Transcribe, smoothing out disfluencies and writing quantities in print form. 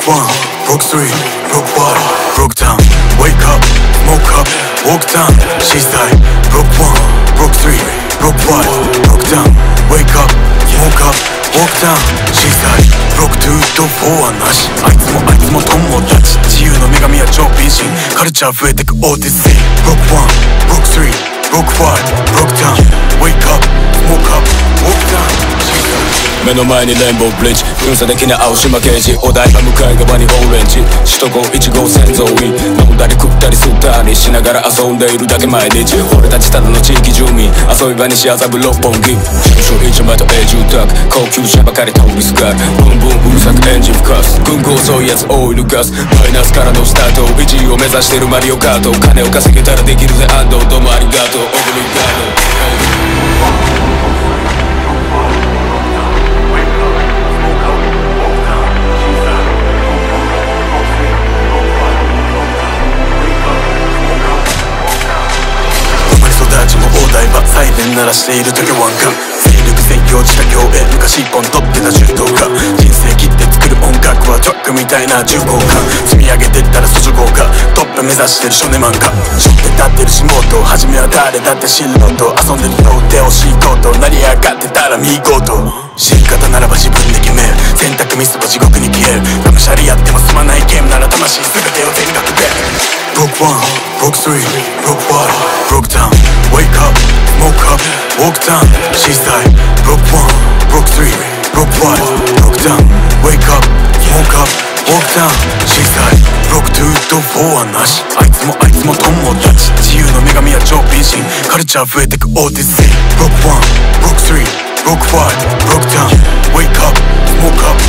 Broke 1, broke 3, broke 5, broke down. Wake up, smoke up, walk down. She's like broke 1, broke 3, broke 5, broke down. Wake up, smoke up, walk down. She's like broke 2と4はなし。あいつも友達。自由の女神は超美人。カルチャー増えてく OTC。Broke 1, broke 3, broke 5, broke down. Wake up, smoke up, walk down. 目の前にレインボーブリッジ、封鎖できない青島刑事、お台場向かい側にオレンジ、首都高1号線沿い、飲んだり食ったり吸ったりしながら遊んでいるだけ毎日。俺たちただの地域住民、遊び場にし麻布六本木、中小一枚と永住宅、高級車ばかり通りすがる、ブンブンうるさくエンジン吹かす、軍軍遅いやつオイルガス、マイナスからのスタート、1位を目指してるマリオカート、金を稼げたらできるぜ安藤、どうもありがとう、オブリガード。 大場サイレン鳴らしている時ワンカン勢力占領自他共栄昔一本取ってた柔道家人生切って作る音楽はトラックみたいな重厚感積み上げてったら訴状豪華トップ目指してる少年漫画背負って立ってる仕事初めは誰だって素人遊んでるの手惜しいこと成り上がってたら見事死に方ならば自分で決める選択ミスは地獄に消えるがむしゃりやっても済まないゲームなら魂全てを全額でBroke 1, broke 3, broke 5, broke down. Wake up, smoke up, walk down. She's like broke 1, broke 3, broke 5, broke down. Wake up, smoke up, walk down. She's like broke 2と4はなし。あいつも友達。自由の女神は超美人。カルチャー増えてく OTC。Broke 1, broke 3, broke 5, broke down. Wake up, smoke up,